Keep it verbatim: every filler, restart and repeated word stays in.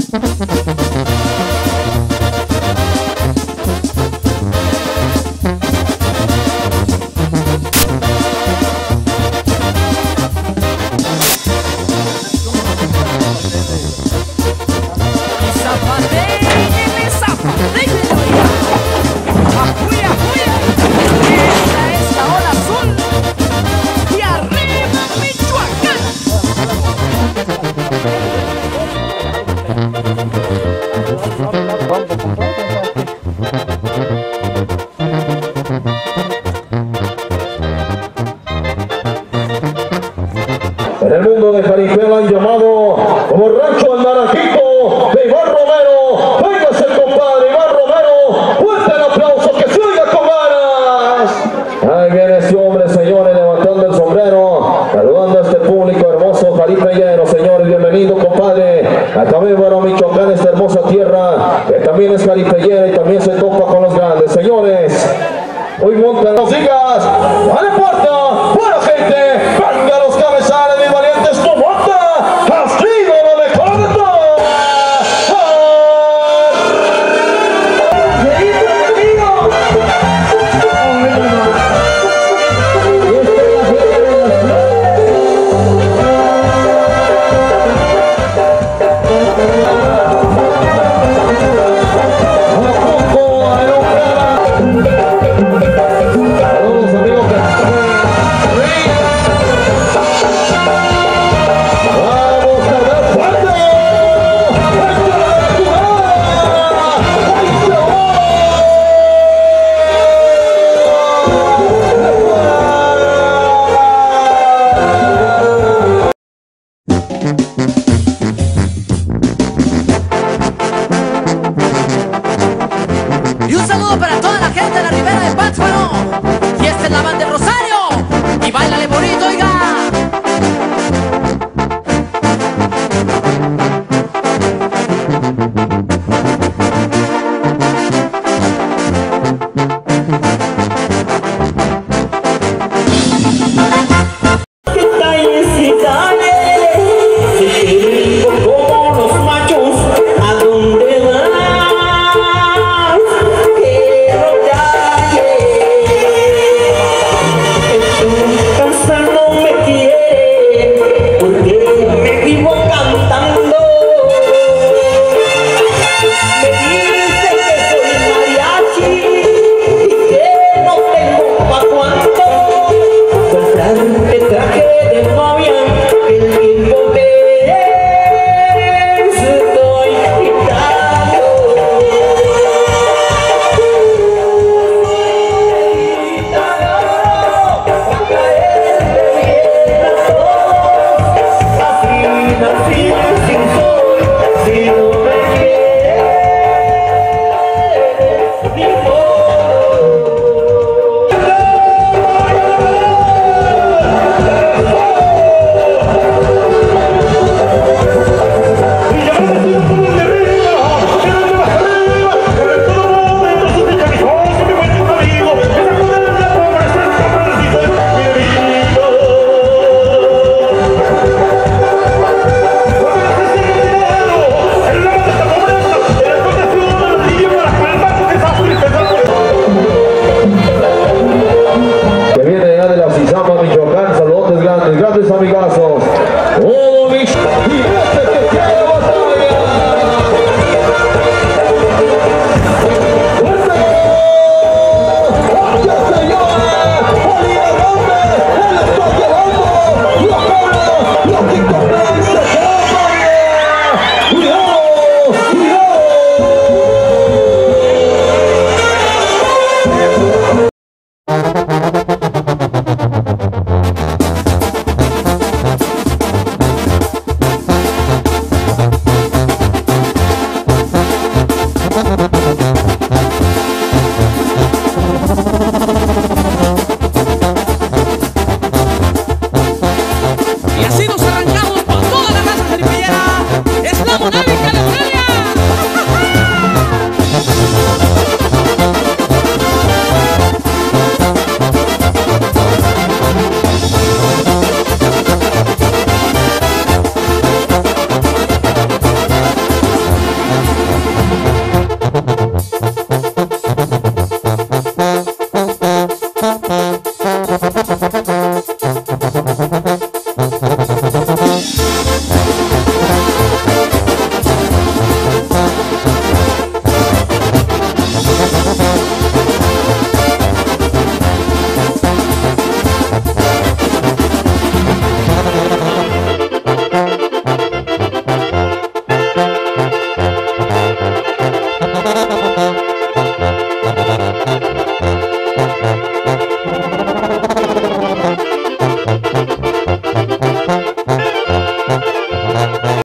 En el mundo de Jaripeo lo han llamado como Rancho El Naranjito de Iván Romero. Véngase el compadre Iván Romero. Fuerte el aplauso, que se oiga con ganas. Ahí viene este hombre, señores, levantando el sombrero, saludando a este público hermoso jaripeyero, señores. Bienvenido, compadre, a Cabébaro, Michoacán, esta hermosa tierra que también es jaripeyera y también se topa con los grandes, señores. Hoy montan los digas, vale puerta, buena gente, venga los cabezales, mis valientes, tu monta, castigo lo mejor de todo. Y un saludo para toda la gente de la Ribera de Pátzcuaro. Y esta es la banda del Rosario. Y bailale bonito.